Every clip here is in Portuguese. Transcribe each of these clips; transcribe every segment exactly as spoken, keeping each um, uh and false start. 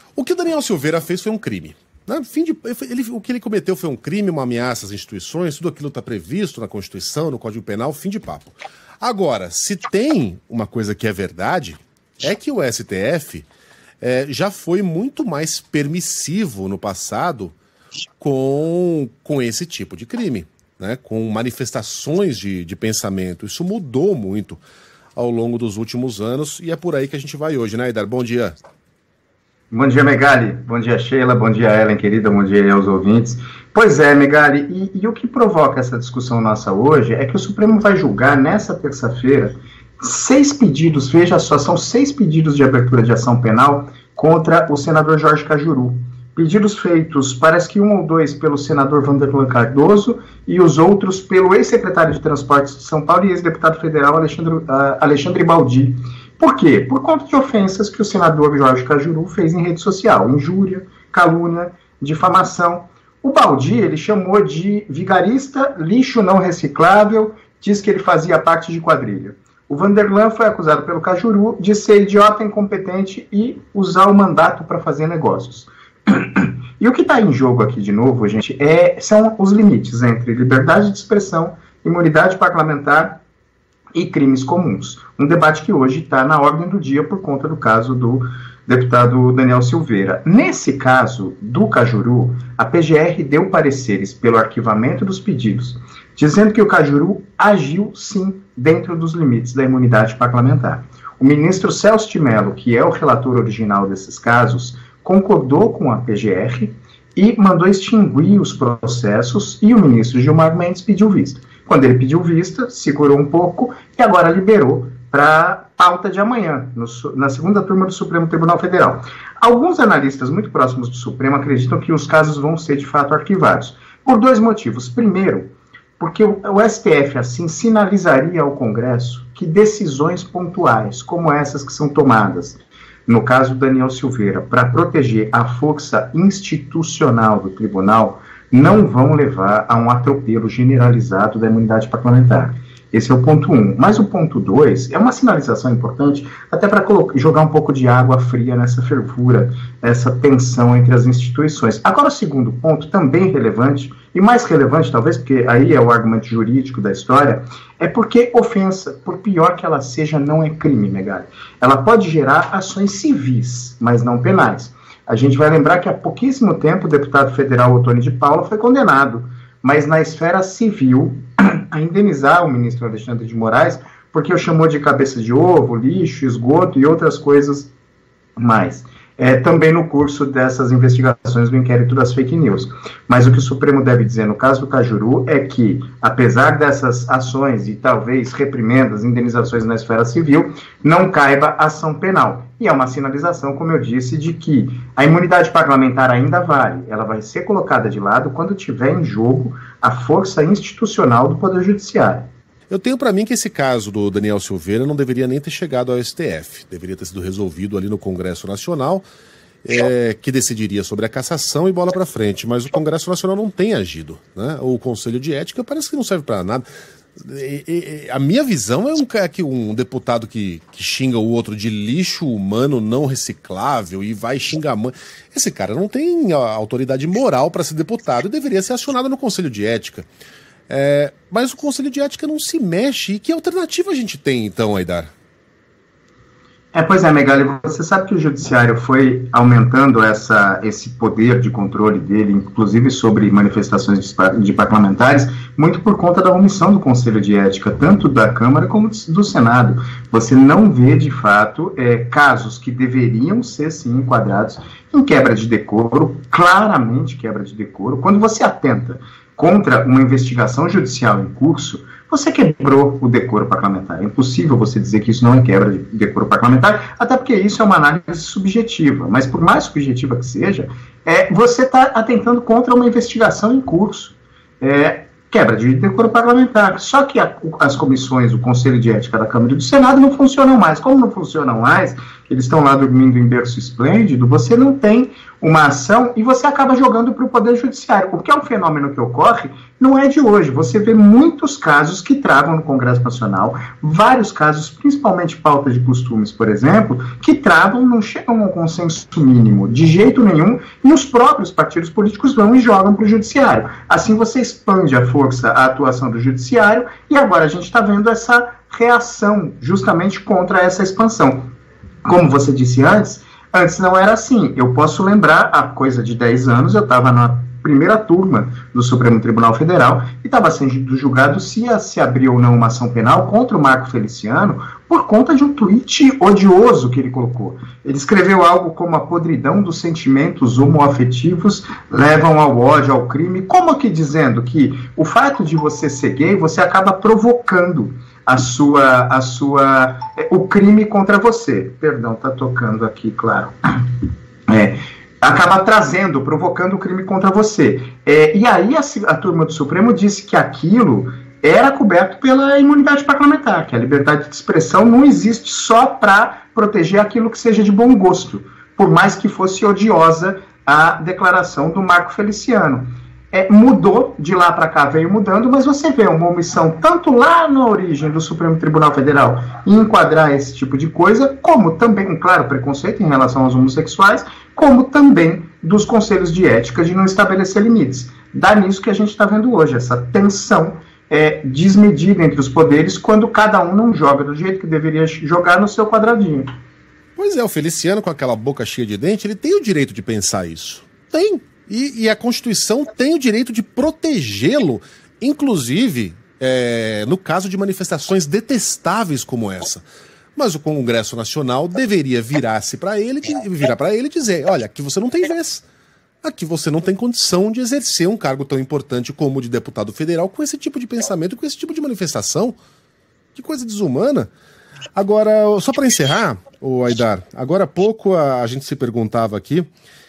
O que o Daniel Silveira fez foi um crime. Né? Fim de, ele, o que ele cometeu foi um crime, uma ameaça às instituições, tudo aquilo está previsto na Constituição, no Código Penal, fim de papo. Agora, se tem uma coisa que é verdade, é que o S T F é, já foi muito mais permissivo no passado com, com esse tipo de crime, né? Com manifestações de, de pensamento. Isso mudou muito ao longo dos últimos anos e é por aí que a gente vai hoje, né, Aidar? Bom dia. Bom dia, Megali. Bom dia, Sheila. Bom dia, Ellen, querida. Bom dia aos ouvintes. Pois é, Megali, e, e o que provoca essa discussão nossa hoje é que o Supremo vai julgar nessa terça-feira seis pedidos, veja só, são seis pedidos de abertura de ação penal contra o senador Jorge Cajuru. Pedidos feitos, parece que um ou dois pelo senador Vanderlan Cardoso e os outros pelo ex-secretário de Transportes de São Paulo e ex-deputado federal Alexandre, uh, Alexandre Baldi. Por quê? Por conta de ofensas que o senador Jorge Cajuru fez em rede social, injúria, calúnia, difamação. O Baldi, ele chamou de vigarista, lixo não reciclável, diz que ele fazia parte de quadrilha. O Vanderlan foi acusado pelo Cajuru de ser idiota, incompetente e usar o mandato para fazer negócios. E o que está em jogo aqui, de novo, gente, é, são os limites entre liberdade de expressão, imunidade parlamentar e crimes comuns. Um debate que hoje está na ordem do dia por conta do caso do deputado Daniel Silveira. Nesse caso do Cajuru, a P G R deu pareceres pelo arquivamento dos pedidos, dizendo que o Cajuru agiu, sim, dentro dos limites da imunidade parlamentar. O ministro Celso de Mello, que é o relator original desses casos, concordou com a P G R e mandou extinguir os processos e o ministro Gilmar Mendes pediu vista. Quando ele pediu vista, segurou um pouco e agora liberou para pauta de amanhã, no, na segunda turma do Supremo Tribunal Federal. Alguns analistas muito próximos do Supremo acreditam que os casos vão ser de fato arquivados, por dois motivos. Primeiro, porque o, o S T F assim sinalizaria ao Congresso que decisões pontuais, como essas que são tomadas, no caso do Daniel Silveira, para proteger a força institucional do tribunal, não vão levar a um atropelo generalizado da imunidade parlamentar. Esse é o ponto um. Mas o ponto dois é uma sinalização importante, até para jogar um pouco de água fria nessa fervura, essa tensão entre as instituições. Agora, o segundo ponto, também relevante, e mais relevante talvez, porque aí é o argumento jurídico da história, é porque ofensa, por pior que ela seja, não é crime, Megali. Ela pode gerar ações civis, mas não penais. A gente vai lembrar que há pouquíssimo tempo o deputado federal Ottoni de Paula foi condenado, mas na esfera civil, a indenizar o ministro Alexandre de Moraes, porque o chamou de cabeça de ovo, lixo, esgoto e outras coisas mais. É, também no curso dessas investigações do inquérito das fake news. Mas o que o Supremo deve dizer no caso do Cajuru é que, apesar dessas ações e talvez reprimendas, indenizações na esfera civil, não caiba ação penal. E é uma sinalização, como eu disse, de que a imunidade parlamentar ainda vale. Ela vai ser colocada de lado quando tiver em jogo a força institucional do Poder Judiciário. Eu tenho para mim que esse caso do Daniel Silveira não deveria nem ter chegado ao S T F. Deveria ter sido resolvido ali no Congresso Nacional, é, que decidiria sobre a cassação e bola para frente. Mas o Congresso Nacional não tem agido, né? O Conselho de Ética parece que não serve para nada. E, e, a minha visão é um, é que um deputado que, que xinga o outro de lixo humano não reciclável e vai xingar a mãe. Esse cara não tem a autoridade moral para ser deputado e deveria ser acionado no Conselho de Ética. É, mas o Conselho de Ética não se mexe. E que alternativa a gente tem, então, Aidar? É, pois é, Megali, você sabe que o Judiciário foi aumentando essa, esse poder de controle dele, inclusive sobre manifestações de, de parlamentares, muito por conta da omissão do Conselho de Ética, tanto da Câmara como do Senado. Você não vê, de fato, é, casos que deveriam ser, sim, enquadrados em quebra de decoro, claramente quebra de decoro. Quando você atenta contra uma investigação judicial em curso, você quebrou o decoro parlamentar. É impossível você dizer que isso não é quebra de decoro parlamentar, até porque isso é uma análise subjetiva, mas por mais subjetiva que seja, é, você está atentando contra uma investigação em curso. É, quebra de decoro parlamentar. Só que a, as comissões, o Conselho de Ética da Câmara e do Senado não funcionam mais. Como não funcionam mais, eles estão lá dormindo em berço esplêndido, você não tem uma ação e você acaba jogando para o Poder Judiciário. O que é um fenômeno que ocorre não é de hoje. Você vê muitos casos que travam no Congresso Nacional, vários casos, principalmente pauta de costumes, por exemplo, que travam, não chegam ao consenso mínimo de jeito nenhum, e os próprios partidos políticos vão e jogam para o Judiciário. Assim você expande a força, a atuação do Judiciário, e agora a gente está vendo essa reação justamente contra essa expansão. Como você disse antes, antes não era assim. Eu posso lembrar, há coisa de dez anos, eu estava na primeira turma do Supremo Tribunal Federal e estava sendo julgado se ia se abrir ou não uma ação penal contra o Marco Feliciano por conta de um tweet odioso que ele colocou. Ele escreveu algo como a podridão dos sentimentos homoafetivos levam ao ódio, ao crime, como que dizendo que o fato de você ser gay, você acaba provocando a sua, a sua, o crime contra você. Perdão, tá tocando aqui, claro. É, acaba trazendo, provocando o crime contra você. É, e aí a, a turma do Supremo disse que aquilo era coberto pela imunidade parlamentar, que a liberdade de expressão não existe só para proteger aquilo que seja de bom gosto, por mais que fosse odiosa a declaração do Marco Feliciano. É, mudou, de lá para cá veio mudando, mas você vê uma omissão tanto lá na origem do Supremo Tribunal Federal em enquadrar esse tipo de coisa, como também, um claro, preconceito em relação aos homossexuais, como também dos conselhos de ética de não estabelecer limites. Dá nisso que a gente está vendo hoje, essa tensão é, desmedida entre os poderes, quando cada um não joga do jeito que deveria jogar no seu quadradinho. Pois é, o Feliciano, com aquela boca cheia de dente, ele tem o direito de pensar isso. Tem. E, e a Constituição tem o direito de protegê-lo, inclusive é, no caso de manifestações detestáveis como essa. Mas o Congresso Nacional deveria virar-se para ele, virar para ele e dizer: olha, aqui você não tem vez. Aqui você não tem condição de exercer um cargo tão importante como o de deputado federal com esse tipo de pensamento, com esse tipo de manifestação. Que coisa desumana. Agora, só para encerrar, ô Aidar, agora há pouco a, a gente se perguntava aqui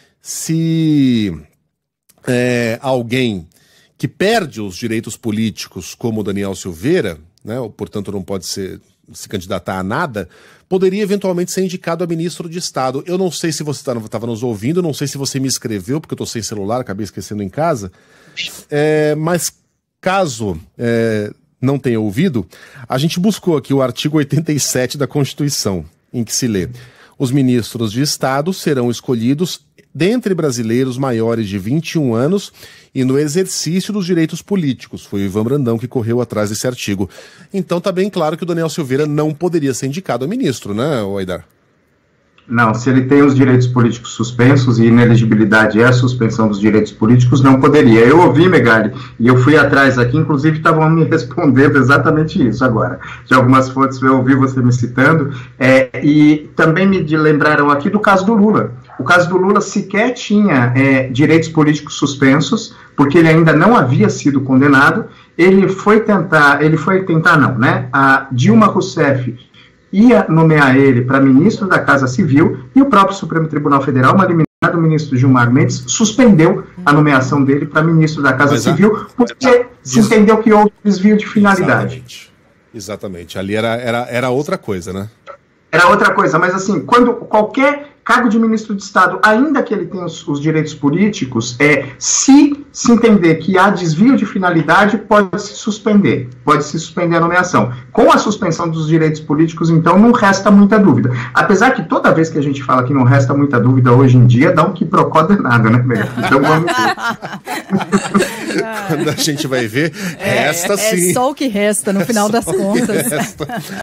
se é, alguém que perde os direitos políticos, como o Daniel Silveira, né, ou, portanto não pode ser, se candidatar a nada, poderia eventualmente ser indicado a ministro de Estado. Eu não sei se você estava nos ouvindo, não sei se você me escreveu, porque eu estou sem celular, acabei esquecendo em casa, é, mas caso é, não tenha ouvido, a gente buscou aqui o artigo oitenta e sete da Constituição, em que se lê: os ministros de Estado serão escolhidos dentre brasileiros maiores de vinte e um anos e no exercício dos direitos políticos. Foi o Ivan Brandão que correu atrás desse artigo. Então tá bem claro que o Daniel Silveira não poderia ser indicado a ministro, né, Aidar? Não, se ele tem os direitos políticos suspensos e inelegibilidade é a suspensão dos direitos políticos, não poderia. Eu ouvi, Megali, e eu fui atrás aqui, inclusive estavam me respondendo exatamente isso agora. De algumas fontes eu ouvi você me citando, é, e também me lembraram aqui do caso do Lula. O caso do Lula sequer tinha é, direitos políticos suspensos, porque ele ainda não havia sido condenado. Ele foi tentar, ele foi tentar não, né? A Dilma Rousseff ia nomear ele para ministro da Casa Civil, e o próprio Supremo Tribunal Federal, uma liminar do ministro Gilmar Mendes, suspendeu a nomeação dele para ministro da Casa Exato. Civil, porque Exato. se entendeu que houve desvio de finalidade. Exatamente. Exatamente. Ali era, era, era outra coisa, né? Era outra coisa, mas assim, quando qualquer cargo de ministro de Estado, ainda que ele tenha os, os direitos políticos, é, se se entender que há desvio de finalidade, pode-se suspender, pode-se suspender a nomeação. Com a suspensão dos direitos políticos, então, não resta muita dúvida. Apesar que toda vez que a gente fala que não resta muita dúvida hoje em dia, dá um quiprocó danado, né, Megali? Então vamos ver. Quando a gente vai ver, é, resta sim. É só o que resta, no final é das contas.